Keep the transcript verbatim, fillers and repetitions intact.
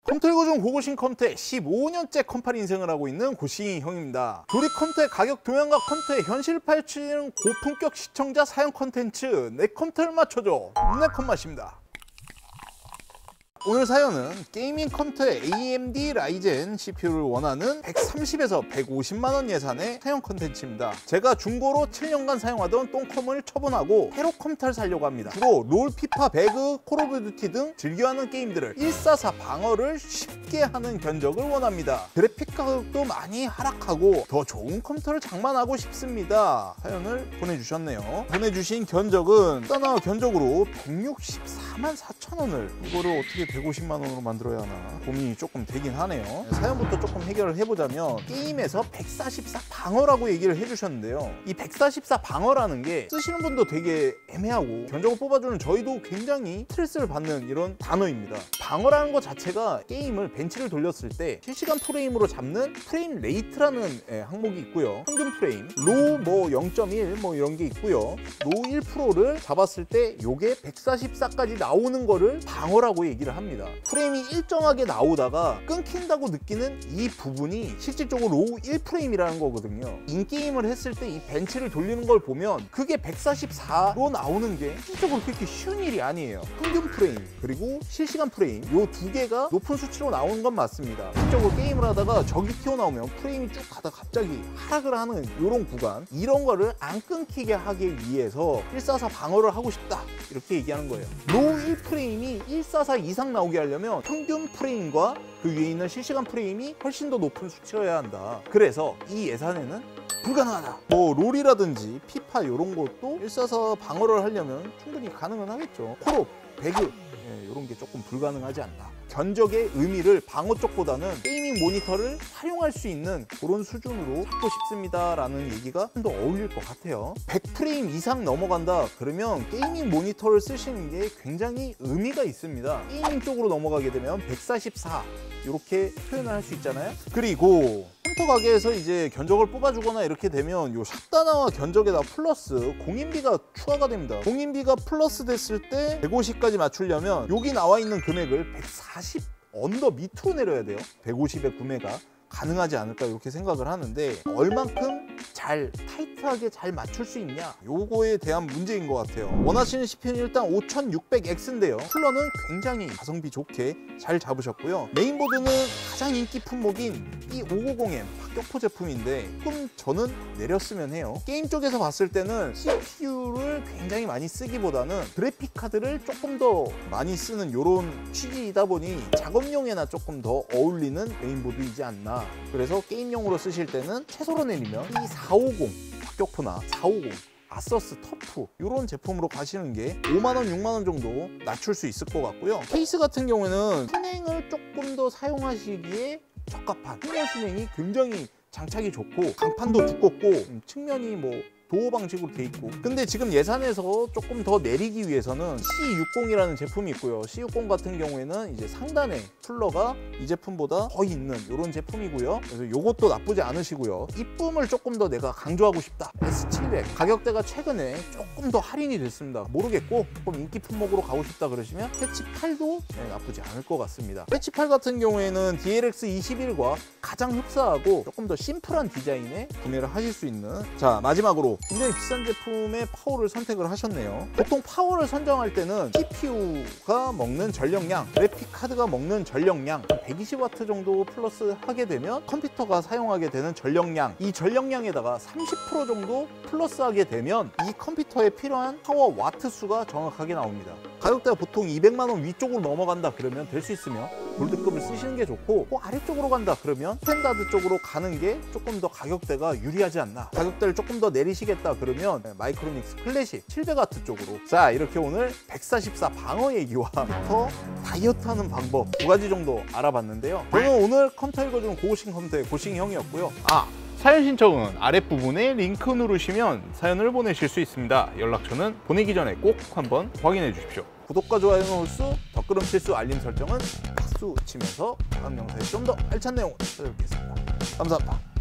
컴퓨터 읽어주는 고고싱 컴퓨터에 십오 년째 컴팔 인생을 하고 있는 고싱이 형입니다. 조립 컴퓨터의 가격 동향과 컴퓨터의 현실 파헤치는 고품격 시청자 사용 콘텐츠 내 컴퓨터를 맞춰줘 내 컴맛입니다. 오늘 사연은 게이밍 컴퓨터의 에이엠디 라이젠 씨피유를 원하는 백삼십에서 백오십만 원 예산의 사용 콘텐츠입니다. 제가 중고로 칠 년간 사용하던 똥컴을 처분하고 새로 컴퓨터를 사려고 합니다. 주로 롤, 피파, 배그, 콜 오브 듀티 등 즐겨하는 게임들을 일사사 방어를 쉽게 하는 견적을 원합니다. 그래픽 가격도 많이 하락하고 더 좋은 컴퓨터를 장만하고 싶습니다. 사연을 보내주셨네요. 보내주신 견적은 따나 견적으로 백육십사만 사천 원을 이거를 어떻게 백오십만 원으로 만들어야 하나 고민이 조금 되긴 하네요. 사연부터 조금 해결을 해보자면 게임에서 백사십사 방어라고 얘기를 해주셨는데요. 이 백사십사 방어라는 게 쓰시는 분도 되게 애매하고 견적을 뽑아주는 저희도 굉장히 스트레스를 받는 이런 단어입니다. 방어라는 것 자체가 게임을 벤치를 돌렸을 때 실시간 프레임으로 잡는 프레임 레이트라는 항목이 있고요. 평균 프레임, 로 뭐 영 점 일 뭐 이런 게 있고요. 로 일 퍼센트를 잡았을 때 요게 백사십사까지 나오는 거를 방어라고 얘기를 합니다. 프레임이 일정하게 나오다가 끊긴다고 느끼는 이 부분이 실질적으로 로우 일 프레임이라는 거거든요. 인게임을 했을 때 이 벤치를 돌리는 걸 보면 그게 백사십사로 나오는 게 실질적으로 그렇게 쉬운 일이 아니에요. 평균 프레임 그리고 실시간 프레임 요 두 개가 높은 수치로 나오는 건 맞습니다. 실질적으로 게임을 하다가 적이 튀어나오면 프레임이 쭉 가다가 갑자기 하락을 하는 이런 구간, 이런 거를 안 끊기게 하기 위해서 일사사 방어를 하고 싶다 이렇게 얘기하는 거예요. 로우 일 프레임이 일사사 이상 나오게 하려면 평균 프레임과 그 위에 있는 실시간 프레임이 훨씬 더 높은 수치여야 한다. 그래서 이 예산에는 불가능하다. 뭐 롤이라든지 피파 이런 것도 일사사 방어를 하려면 충분히 가능은 하겠죠. 콜옵, 배그 예, 이런 게 조금 불가능하지 않나. 견적의 의미를 방어 쪽보다는 게이밍 모니터를 활용할 수 있는 그런 수준으로 잡고 싶습니다 라는 얘기가 좀 더 어울릴 것 같아요. 백 프레임 이상 넘어간다 그러면 게이밍 모니터를 쓰시는 게 굉장히 의미가 있습니다. 게이밍 쪽으로 넘어가게 되면 백사십사 이렇게 표현을 할 수 있잖아요. 그리고 컴퓨터 가게에서 이제 견적을 뽑아주거나 이렇게 되면 요 샷다나와 견적에다 플러스 공인비가 추가가 됩니다. 공인비가 플러스 됐을 때 백오십까지 맞추려면 여기 나와 있는 금액을 백사십 언더 밑으로 내려야 돼요. 백오십의 구매가 가능하지 않을까 이렇게 생각을 하는데 얼만큼 잘 타이트하게 잘 맞출 수 있냐 요거에 대한 문제인 것 같아요. 원하시는 씨피유는 일단 오천육백 엑스인데요 쿨러는 굉장히 가성비 좋게 잘 잡으셨고요. 메인보드는 가장 인기 품목인 이 오백오십 엠 박격포 제품인데 조금 저는 내렸으면 해요. 게임 쪽에서 봤을 때는 씨피유를 굉장히 많이 쓰기보다는 그래픽 카드를 조금 더 많이 쓰는 이런 취지이다 보니 작업용에나 조금 더 어울리는 메인보드이지 않나. 그래서 게임용으로 쓰실 때는 최소로 내리면 이 사백오십 박격포나 사백오십 아서스 터프 이런 제품으로 가시는 게 오만 원, 육만 원 정도 낮출 수 있을 것 같고요. 케이스 같은 경우에는 순행을 조금 더 사용하시기에 적합한 순행 순행이 굉장히 장착이 좋고 강판도 두껍고 측면이 뭐 도어 방식으로 돼 있고 근데 지금 예산에서 조금 더 내리기 위해서는 씨 육십이라는 제품이 있고요. 씨 육십 같은 경우에는 이제 상단에 쿨러가 이 제품보다 더 있는 이런 제품이고요. 그래서 이것도 나쁘지 않으시고요. 이쁨을 조금 더 내가 강조하고 싶다. 에스 칠백 가격대가 최근에 조금 더 할인이 됐습니다. 모르겠고 조금 인기 품목으로 가고 싶다 그러시면 패치 팔도 네, 나쁘지 않을 것 같습니다. 패치 팔 같은 경우에는 디엘엑스 이십일과 가장 흡사하고 조금 더 심플한 디자인에 구매를 하실 수 있는 자 마지막으로 굉장히 비싼 제품의 파워를 선택을 하셨네요. 보통 파워를 선정할 때는 씨피유가 먹는 전력량, 그래픽 카드가 먹는 전력량 백이십 와트 정도 플러스 하게 되면 컴퓨터가 사용하게 되는 전력량 이 전력량에다가 삼십 퍼센트 정도 플러스 하게 되면 이 컴퓨터에 필요한 파워 와트 수가 정확하게 나옵니다. 가격대가 보통 이백만 원 위쪽으로 넘어간다 그러면 될 수 있으면 골드급을 쓰시는 게 좋고 그 아래쪽으로 간다 그러면 스탠다드 쪽으로 가는 게 조금 더 가격대가 유리하지 않나. 가격대를 조금 더 내리시겠다 그러면 마이크로닉스 클래식 칠백 와트 쪽으로. 자 이렇게 오늘 백사십사 방어 얘기와 컴퓨터 다이어트하는 방법 두 가지 정도 알아봤는데요. 저는 오늘 컴퓨터 읽어주는 고고싱 컴퓨터의 고싱이 형이었고요. 아 사연 신청은 아랫부분에 링크 누르시면 사연을 보내실 수 있습니다. 연락처는 보내기 전에 꼭 한번 확인해 주십시오. 구독과 좋아요는 홀수, 덧글음 필수, 알림 설정은 박수 치면서 다음 영상에 좀 더 알찬 내용을 찾아뵙겠습니다. 감사합니다.